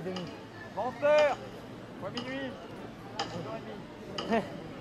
Menteur! Fois minuit! 11h30.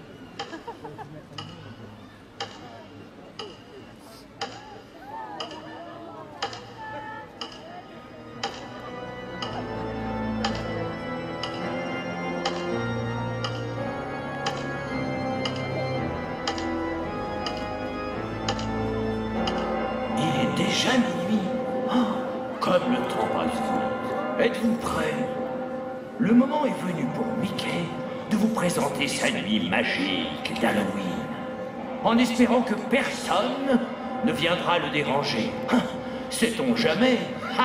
Déjà minuit. Oh, comme le temps passe vite. Êtes-vous prêts? Le moment est venu pour Mickey de vous présenter sa nuit magique d'Halloween, en espérant que personne ne viendra le déranger. Sait-on jamais?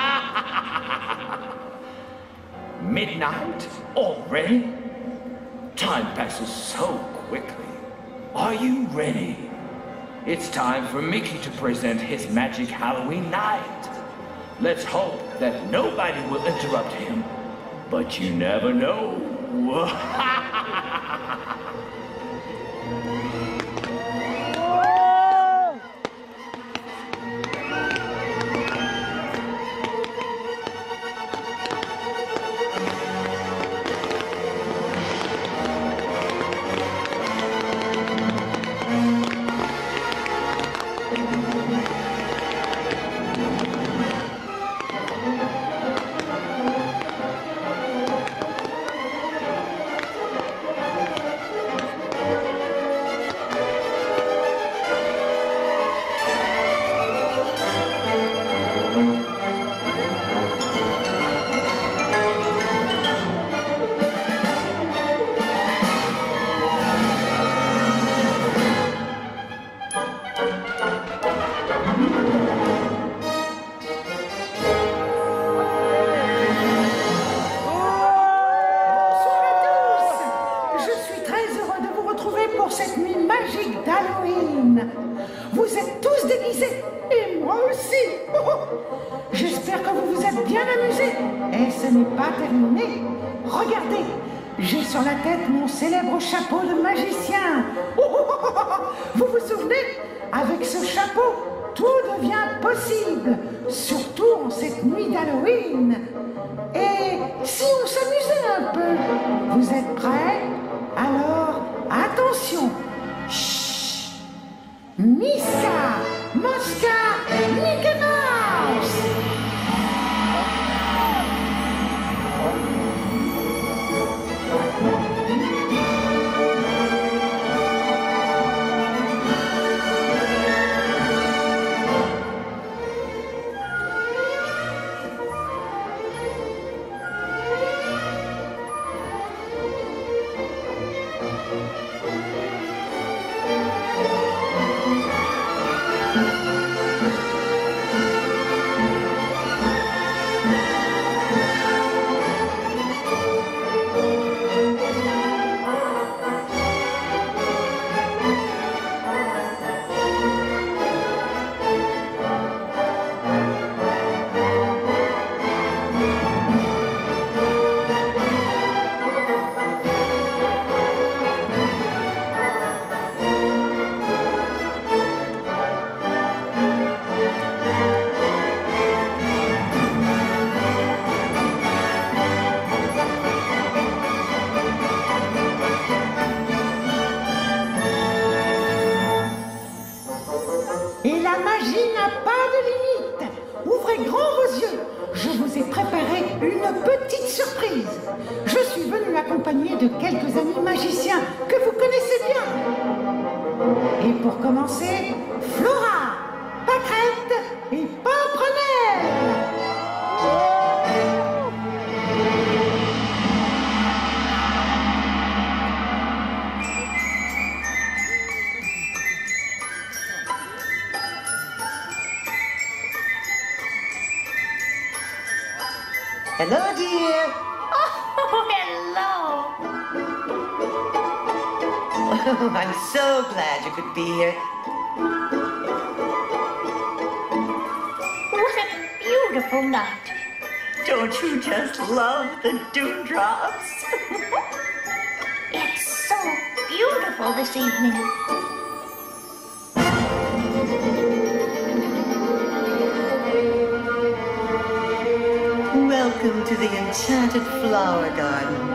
Midnight already? Time passes so quickly. Are you ready? It's time for Mickey to present his magic Halloween night. Let's hope that nobody will interrupt him. But you never know. J'espère que vous vous êtes bien amusés. Et ce n'est pas terminé. Regardez, j'ai sur la tête mon célèbre chapeau de magicien. Vous vous souvenez? Avec ce chapeau, tout devient possible, surtout en cette nuit d'Halloween. Et si on s'amusait un peu? Vous êtes prêts? Alors, attention. Chut. Miska, Mosca, Mickey Mouse. Et la magie n'a pas de limite. Ouvrez grand vos yeux. Je vous ai préparé une petite surprise. Je suis venue accompagnée de quelques amis magiciens que vous connaissez bien. Et pour commencer, Flora, Pâquerette et Pimprenelle. Hello, dear. Oh, hello. Oh, I'm so glad you could be here. What a beautiful night. Don't you just love the dewdrops? It's so beautiful this evening. Welcome Welcome to the enchanted flower garden.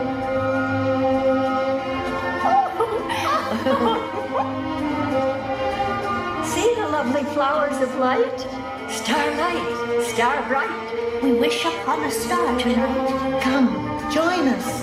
See the lovely flowers of light? Starlight, star bright. We wish upon a star tonight. Come, join us.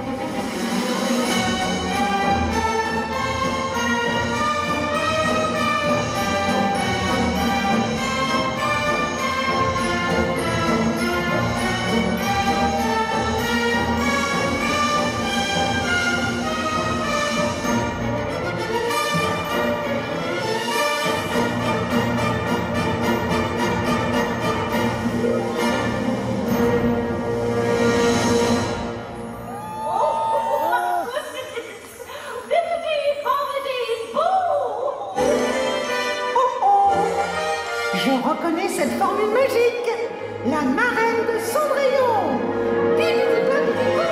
Je reconnais cette formule magique, la marraine de Cendrillon. Bidi-bidi-bidi-bou.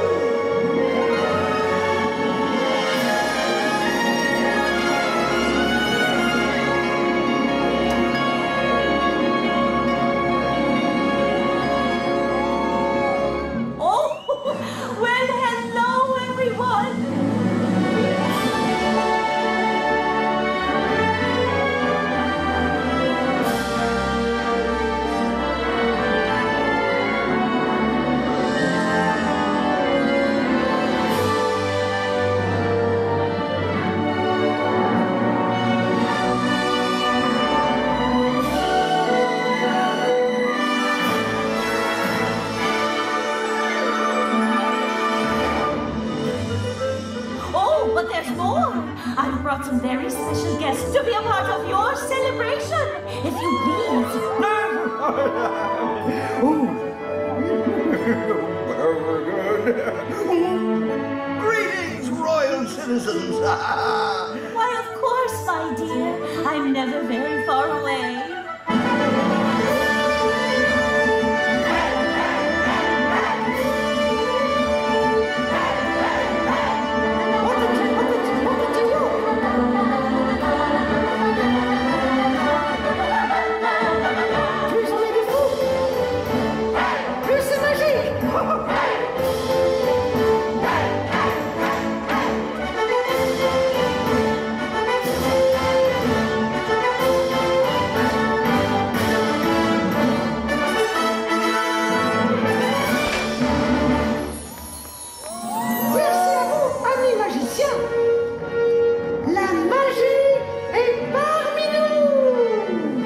Well, hello, everyone. Oh, but there's more. I've brought some very special guests to be a part of your celebration. If you please. Greetings, royal citizens! Why, of course, my dear. I'm never very far away. Plus on est des fous, plus c'est magique. Merci à vous, amis magiciens. La magie est parmi nous.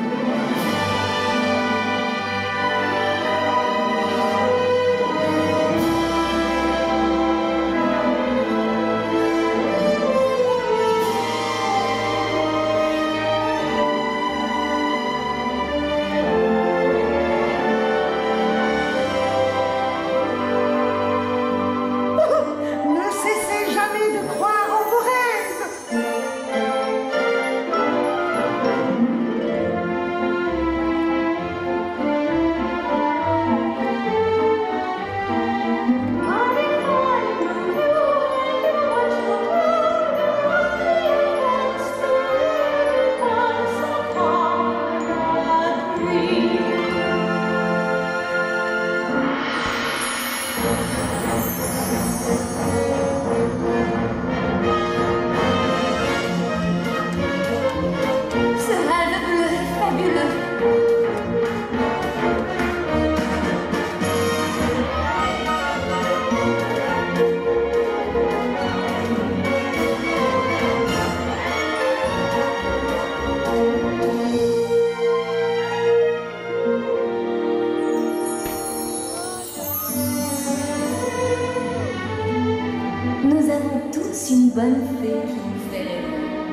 Ne cessez jamais de croire en vos rêves. Ce rêve bleu est fabuleux. Nous avons tous une bonne fée qui nous fait rêver.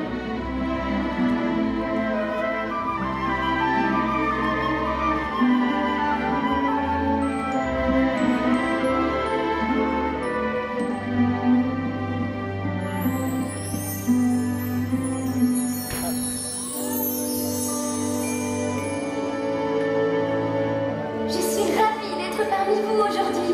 Je suis ravie d'être parmi vous aujourd'hui.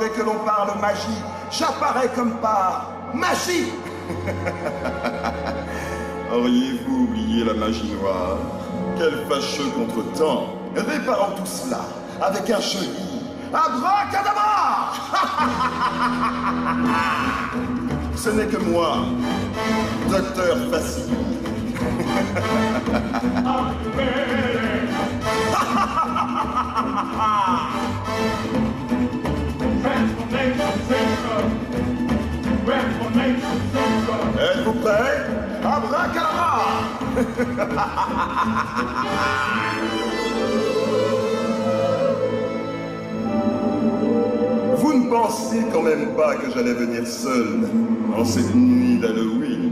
dès que l'on parle magie, j'apparais comme par magie. Auriez-vous oublié la magie noire? Quel fâcheux contretemps! Réparons tout cela avec un joli abracadabra. Ce n'est que moi, Docteur Facile. Êtes-vous prêts? Abracadabra! Vous ne pensez quand même pas que j'allais venir seul en cette nuit d'Halloween?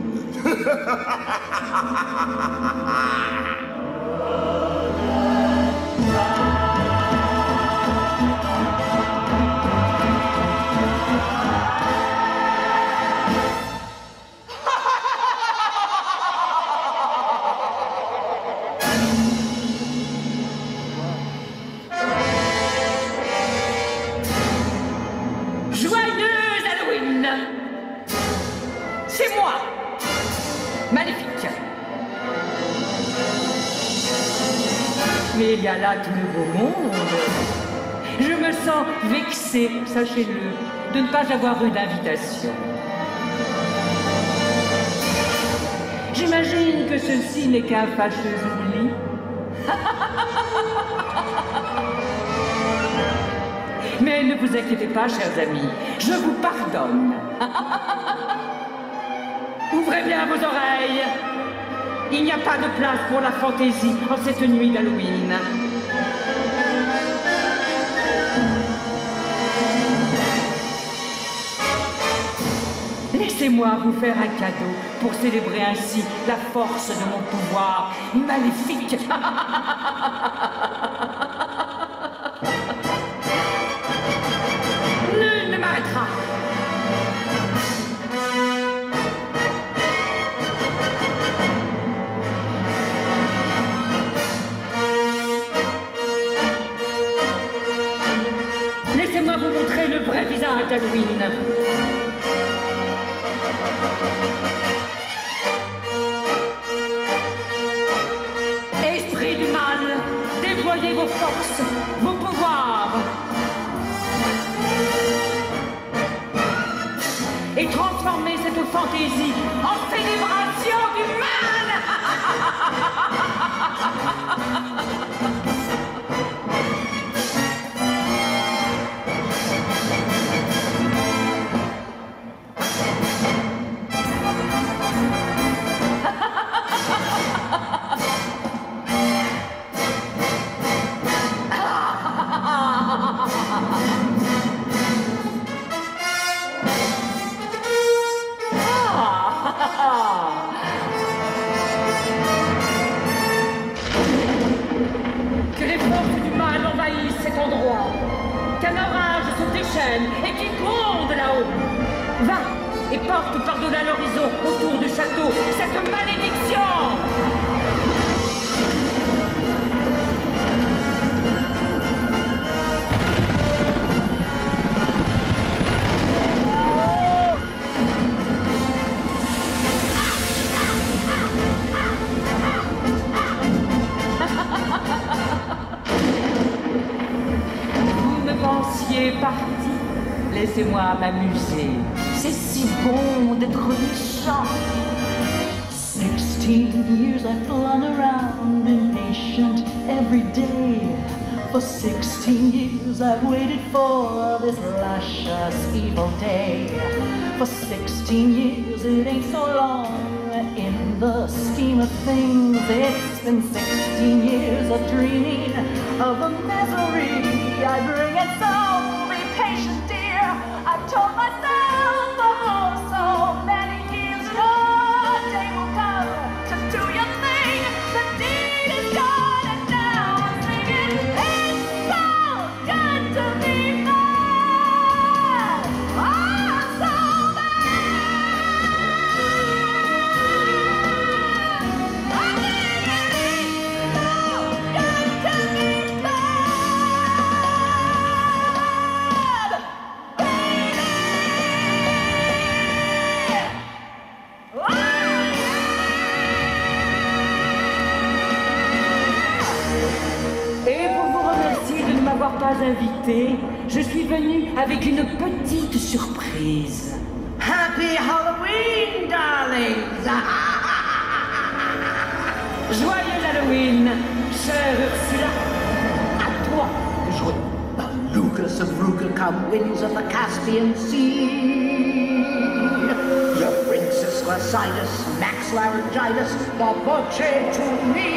C'est moi, Maléfique. Mais il y a là tout le beau monde. Je me sens vexée, sachez-le, de ne pas avoir eu d'invitation. J'imagine que ceci n'est qu'un fâcheux oubli. Mais ne vous inquiétez pas, chers amis, je vous pardonne. Ouvrez bien vos oreilles. Il n'y a pas de place pour la fantaisie en cette nuit d'Halloween. Laissez-moi vous faire un cadeau pour célébrer ainsi la force de mon pouvoir maléfique. Nul ne m'arrêtera. Laissez-moi vous montrer le vrai visage d'Halloween. Esprit du mal, déployez vos forces, vos pouvoirs. Et transformez cette fantaisie en célébration du mal. Que les forces du mal envahissent cet endroit, qu'un orage se déchaîne et qu'il gronde là-haut. Va et porte par-delà l'horizon autour du château cette malédiction. Parti. Laissez-moi m'amuser. C'est si bon d'être méchant. 16 years I've flown around impatient every day. For 16 years I've waited for this luscious evil day. For 16 years it ain't so long in the scheme of things. It's been 16 years of dreaming of a misery I bring it so. Patient dear, I've told myself oh so many years your day will come. Just do your thing, the deed is done, and now I'm singing it's so good to be mad. I'm so mad. I'm singing it's so good to be mad. pas invité, je suis venue avec une petite surprise. Happy Halloween, darlings! Joyeux Halloween, chère Ursula. À toi de jouer. Lucas of Ruga winds of the Caspian Sea. Your Princess Glacitis, Max Laryngitis, the Boche to me.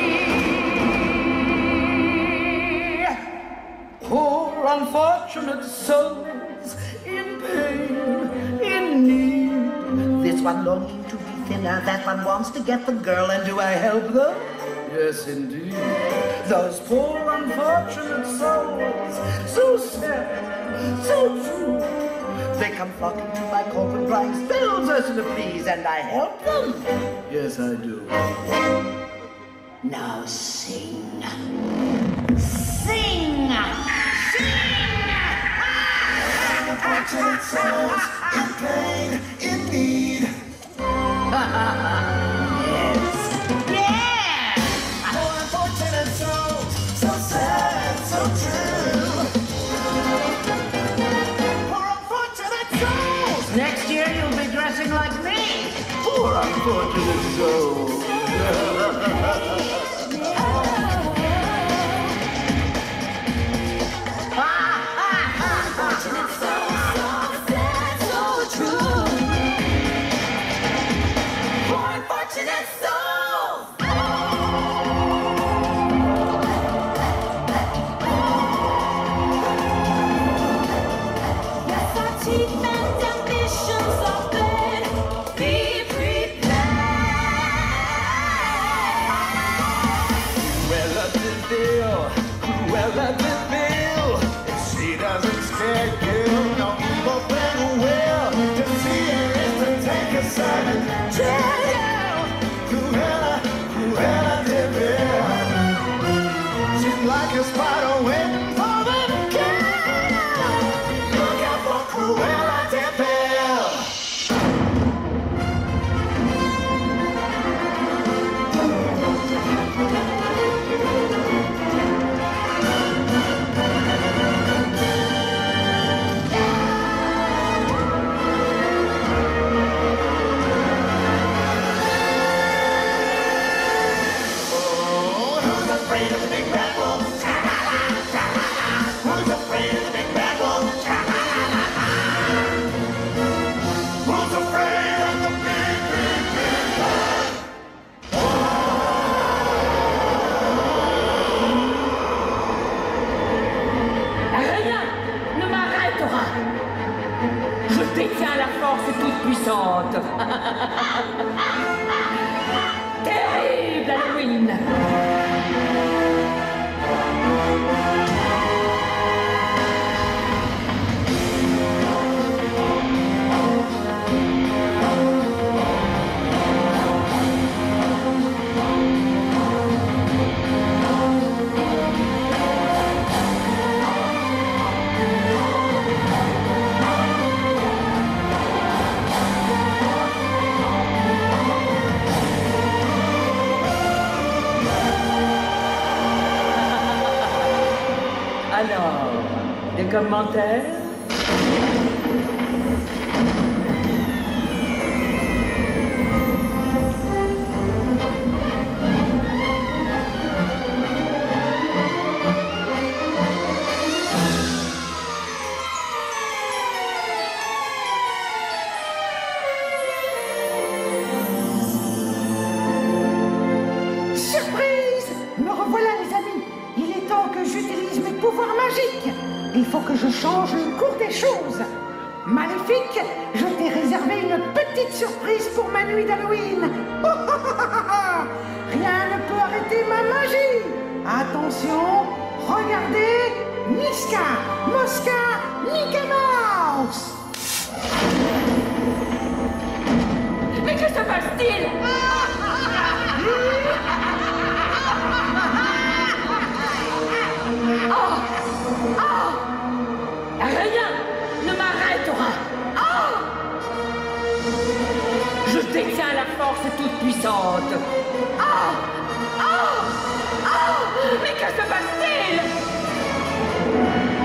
Poor unfortunate souls in pain, in need. This one longing to be thinner, that one wants to get the girl, and do I help them? Yes, indeed. Those poor unfortunate souls, so sad, so true. They come flocking to my coffin crying, spells Ursula, please, and I help them. Yes, I do. Now sing. Sing! Unfortunate souls in pain, in need. Yes! Yeah! Poor unfortunate souls, so sad, so true. Poor unfortunate souls. Next year you'll be dressing like me. Poor unfortunate souls. Cruella de Vil, if she doesn't scare you, no evil thing will. To see her is to take a side and tell you, Cruella de Vil. She's like a spider waiting for the kill. Look out for Cruella de Vil. Je détiens la force toute puissante. Terrible Halloween. Alors, des commentaires? Surprise! Me revoilà, les amis. Il est temps que j'utilise mes pouvoirs magiques. Il faut que je change le cours des choses. Maléfique, je t'ai réservé une petite surprise pour ma nuit d'Halloween. Oh, oh, oh, oh, oh. Rien ne peut arrêter ma magie. Attention, regardez, Niska, Mosca, Mickey Mouse. Mais que se passe-t-il? Rien ne m'arrêtera. Je détiens la force toute puissante. Mais que se passe-t-il?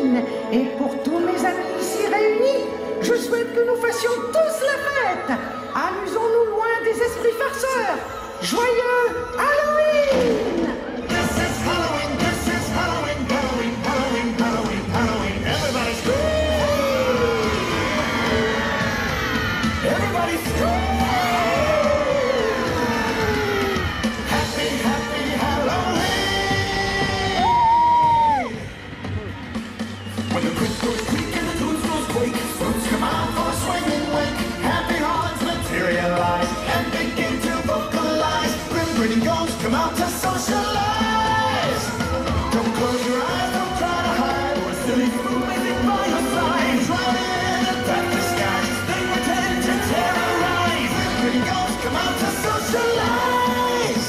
Halloween. Et pour tous mes amis ici réunis, je souhaite que nous fassions tous la fête. Amusons-nous loin des esprits farceurs. Joyeux Halloween! This is Halloween, this is Halloween, Halloween, Halloween, Halloween, Halloween. Everybody scream! Everybody scream! Happy, happy Halloween! When the quick goes quick and the tunes goes quake, spoons come out for a swinging wake. Happy hearts materialize and begin to vocalize. Grinning ghosts come out to socialize. Don't close your eyes, don't try to hide. Or a silly fool waiting by your side. Drowning in a dark disguise, they pretend to terrorize. Grinning ghosts come out to socialize.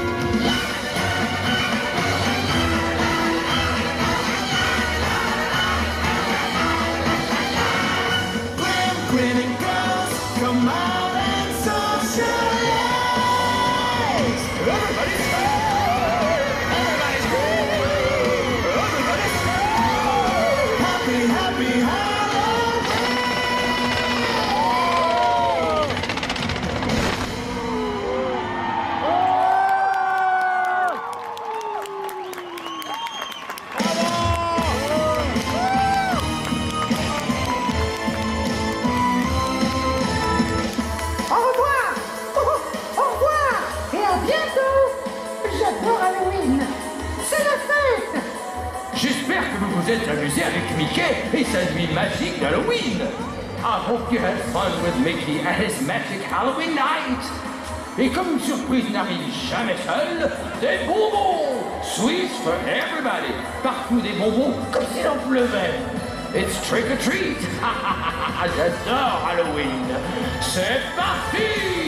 Grinning ghosts come out and socialize. Everybody scream! Everybody scream! Everybody scream! Happy, happy Halloween! Au revoir! Oh, au revoir! Et à bientôt! J'adore Halloween! C'est la fête! J'espère que vous vous êtes amusé avec Mickey et sa nuit magique d'Halloween. I hope you had fun with Mickey and his magic Halloween night. Et comme une surprise n'arrive jamais seule, des bonbons! Sweets for everybody! Partout des bonbons comme s'il en pleuvait. It's trick or treat! J'adore Halloween! C'est parti!